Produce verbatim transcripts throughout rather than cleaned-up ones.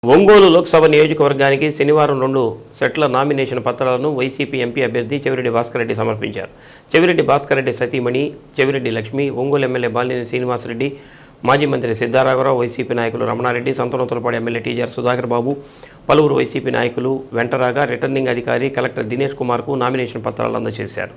ఒంగోలు లోక్సభ నియోజకవర్గానికి శనివారం రెండు సెట్ల నామినేషన్ పత్రాలను వైసీపీ ఎంపీ అభ్యర్థి చెవిరెడ్డి భాస్కర్ రెడ్డి సమర్పించారు. చెవిరెడ్డి భాస్కర్ రెడ్డి సతీమణి చెవిరెడ్డి లక్ష్మి, ఒంగోలు ఎమ్మెల్యే బాలినేని శ్రీనివాసరెడ్డి, మాజీ మంత్రి సిద్ధారాఘవరావు, వైసీపీ నాయకులు రమణారెడ్డి, సంతనోతులపాడు ఎమ్మెల్యే టీజర్ సుధాకర్ బాబు, పలువురు వైసీపీ నాయకులు వెంటరాగా రిటర్నింగ్ అధికారి కలెక్టర్ దినేష్ కుమార్కు నామినేషన్ పత్రాలు అందజేశారు.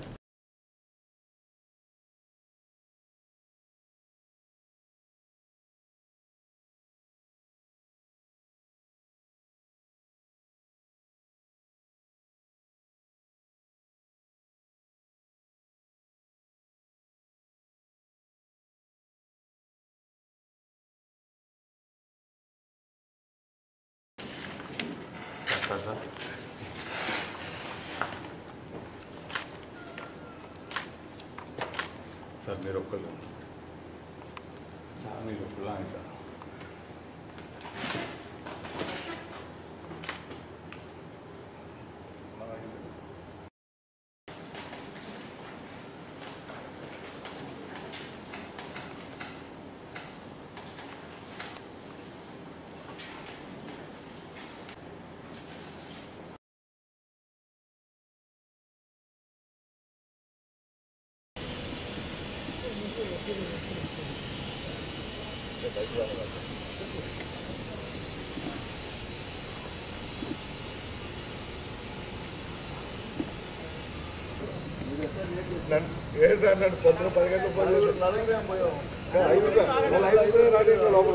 సార్ మీరు ఒక్కళ్ళు సార్ మీరు ఒక్కళ్ళ ఇంకా ఏ సార్ నన్ను పొద్దున పది గంటల పది లోపల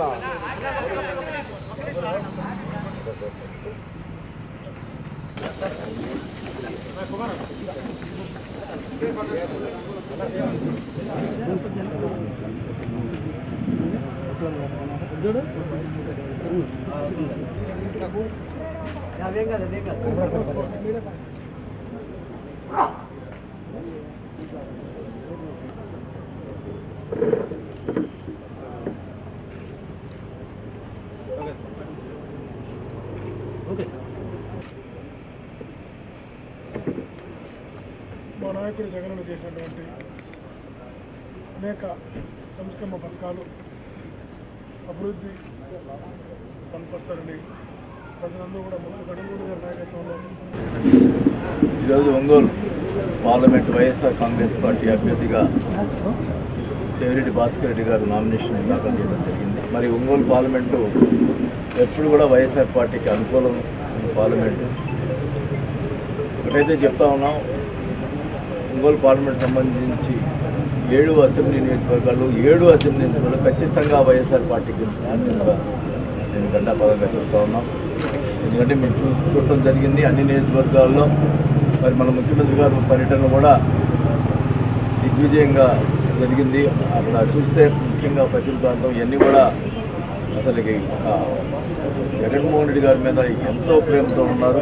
మా నాయకుడు జగన్ చేసినటువంటి అనేక సంక్షేమ పథకాలు అభివృద్ధి కనపరచాలని ప్రజలందరూ కూడా ముందు గడుగుడు గారి నాయకత్వంలో ఈరోజు Ongole parliament YSR Congress party అభ్యర్థిగా చెవిరెడ్డి భాస్కర్ రెడ్డి గారు నామినేషన్ దాఖలు చేయడం జరిగింది. మరి ఒంగోలు పార్లమెంటు ఎప్పుడు కూడా వైఎస్ఆర్ పార్టీకి అనుకూలం పార్లమెంటు. ఒకటైతే చెప్తా ఉన్నాం, ఒంగోలు పార్లమెంట్ సంబంధించి ఏడు అసెంబ్లీ నియోజకవర్గాలు ఏడు అసెంబ్లీ నియోజకవర్గాలు ఖచ్చితంగా వైఎస్ఆర్ పార్టీకి గెలుస్తుందా నేను గంటాపదంగా చెప్తా ఉన్నాం. ఎందుకంటే మేము చూ చూడటం జరిగింది అన్ని నియోజకవర్గాల్లో. మరి మన ముఖ్యమంత్రి గారు పర్యటన కూడా దిగ్విజయంగా జరిగింది. అక్కడ చూస్తే ముఖ్యంగా పశ్చిమ ప్రాంతం ఇవన్నీ కూడా అసలుకి జగన్మోహన్ రెడ్డి గారి మీద ఎంతో ప్రేమతో ఉన్నారు.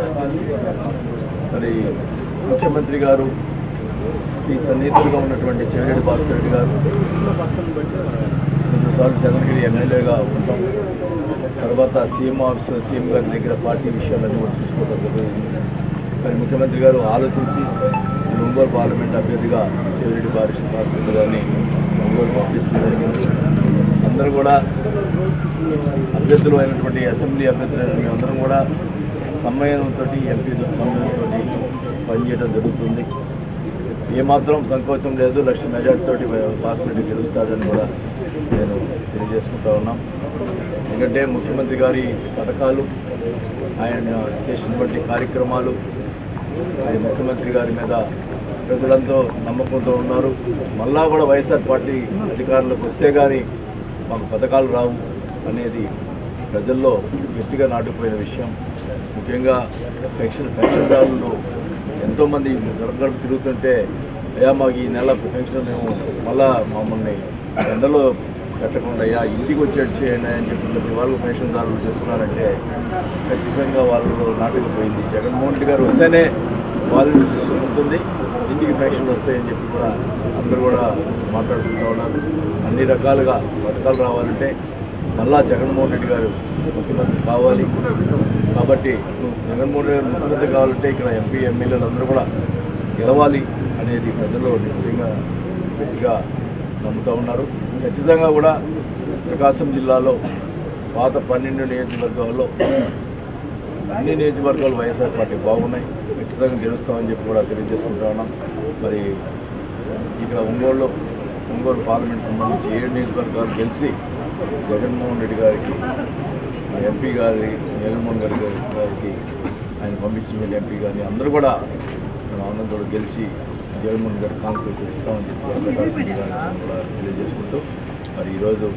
మరి ముఖ్యమంత్రి గారు ఈ సన్నిహితులుగా ఉన్నటువంటి చెవిరెడ్డి భాస్కర్ రెడ్డి గారు రెండుసార్లు చంద్రగిరి ఎమ్మెల్యేగా ఉంటాం. తర్వాత సీఎం ఆఫీసర్ సీఎం గారి దగ్గర పార్టీ విషయాలన్నీ కూడా చూసుకోవడం జరిగింది. మరి ముఖ్యమంత్రి గారు ఆలోచించి ఒంగోలు పార్లమెంట్ అభ్యర్థిగా చెవిరెడ్డి భాస్కర్ రెడ్డి గారిని ఒంగోలు పంపించడం జరిగింది. అందరూ కూడా అభ్యర్థులు అయినటువంటి అసెంబ్లీ అభ్యర్థులు మేమందరం కూడా సమ్మేళనంతో ఎంపీ సమ్మేళనంతో పనిచేయడం జరుగుతుంది. ఏమాత్రం సంకోచం లేదు. లక్ష మెజార్టీతోటి భాస్కర్ రెడ్డి గెలుస్తాడని కూడా నేను తెలియజేసుకుంటా ఉన్నాం. ఎందుకంటే ముఖ్యమంత్రి గారి పథకాలు, ఆయన చేసినటువంటి కార్యక్రమాలు, ముఖ్యమంత్రి గారి మీద ప్రజలంతో నమ్మకంతో ఉన్నారు. మళ్ళా కూడా వైఎస్ఆర్ పార్టీ అధికారంలోకి వస్తే కానీ మాకు పథకాలు రావు అనేది ప్రజల్లో గట్టిగా నాటుకుపోయిన విషయం. ముఖ్యంగా పెన్షన్ పెన్షన్దారులు ఎంతోమంది గడప గడప తిరుగుతుంటే, అయ్యా మాకు ఈ నెల పెన్షన్ మేము మళ్ళా మమ్మల్ని ఎండలో పెట్టకుండా అయ్యా ఇంటికి వచ్చేట్టు చేయండి అని చెప్పి వాళ్ళు పెన్షన్దారులు చెప్తున్నారంటే ఖచ్చితంగా వాళ్ళు నాటుకుపోయింది. జగన్మోహన్ రెడ్డి గారు వస్తేనే వాలంటీ సిస్టమ్ ఉంటుంది, ఇంటికి పెన్షన్లు వస్తాయని చెప్పి కూడా అందరూ కూడా మాట్లాడుతూ ఉన్నారు. అన్ని రకాలుగా పథకాలు రావాలంటే మళ్ళా జగన్మోహన్ రెడ్డి గారు ముఖ్యమంత్రి కావాలి. కాబట్టి జగన్మోహన్ రెడ్డి గారు ముఖ్యమంత్రి కావాలంటే ఇక్కడ ఎంపీ ఎమ్మెల్యేలు అందరూ కూడా గెలవాలి అనేది ప్రజల్లో నిశ్చయంగా గట్టిగా నమ్ముతూ ఉన్నారు. ఖచ్చితంగా కూడా ప్రకాశం జిల్లాలో పాత పన్నెండు నియోజకవర్గాల్లో అన్ని నియోజకవర్గాలు వైఎస్ఆర్ పార్టీ బాగున్నాయి, ఖచ్చితంగా గెలుస్తామని చెప్పి కూడా తెలియజేసుకుంటా ఉన్నాం. మరి ఇక్కడ ఒంగోలులో ఒంగోలు పార్లమెంట్ సంబంధించి ఏడు నియోజకవర్గాలు గెలిచి జగన్మోహన్ రెడ్డి గారికి ఎంపీ గారి జగన్మోహన్ రెడ్డి గారికి ఆయన పంపించిన ఎంపీ గారిని అందరూ కూడా అందరం కూడా గెలిచి జగన్మోహన్ గారి కాన్ఫరెన్స్ ఇస్తామని చెప్పి కూడా ప్రకాశం గారిని కూడా తెలియజేసుకుంటూ మరి ఈరోజు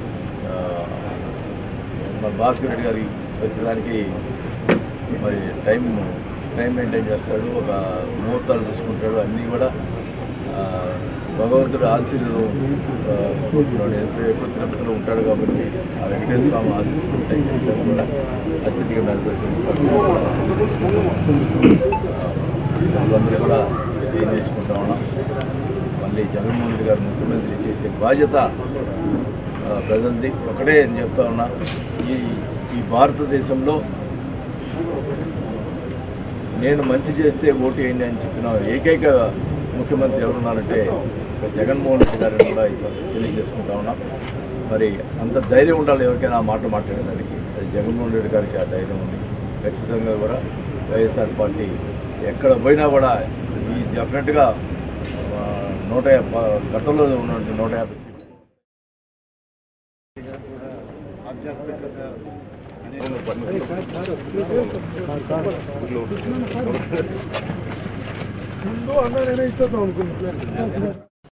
మన భాస్కర్ రెడ్డి గారి ప్రతిదానికి మరి టైం టైం మెయింటైన్ చేస్తాడు, ఒక ముహూర్తాలు చూసుకుంటాడు, అన్నీ కూడా భగవంతుడు ఆశీర్వాదం ఎప్పుడు తిరుపతిలో ఉంటాడు కాబట్టి ఆ వెంకటేశ్వర స్వామి ఆశీస్సుకుంటాయి కూడా అత్యధిక అందరూ కూడా ఏం చేసుకుంటా ఉన్నాం. మళ్ళీ జగన్మోహన్ రెడ్డి గారు ముఖ్యమంత్రి చేసే బాధ్యత ప్రజలది. ఒకటే నేను చెప్తా ఉన్నా, ఈ ఈ భారతదేశంలో నేను మంచి చేస్తే ఓటు వేయండి అని చెప్పిన ఏకైక ముఖ్యమంత్రి ఎవరున్నారంటే జగన్మోహన్ రెడ్డి గారిని కూడా తెలియజేసుకుంటా ఉన్నాం. మరి అంత ధైర్యం ఉండాలి ఎవరికైనా ఆ మాట మాట్లాడడానికి, అది జగన్మోహన్ రెడ్డి గారికి ఆ ధైర్యం ఉంది. ఖచ్చితంగా కూడా వైఎస్ఆర్ పార్టీ ఎక్కడ పోయినా కూడా ఈ డెఫినెట్గా నూట యాభై గతంలో ఉన్నటువంటి నూట యాభై ముందు అన్న నేనే ఇచ్చేద్దాం అనుకున్నాను.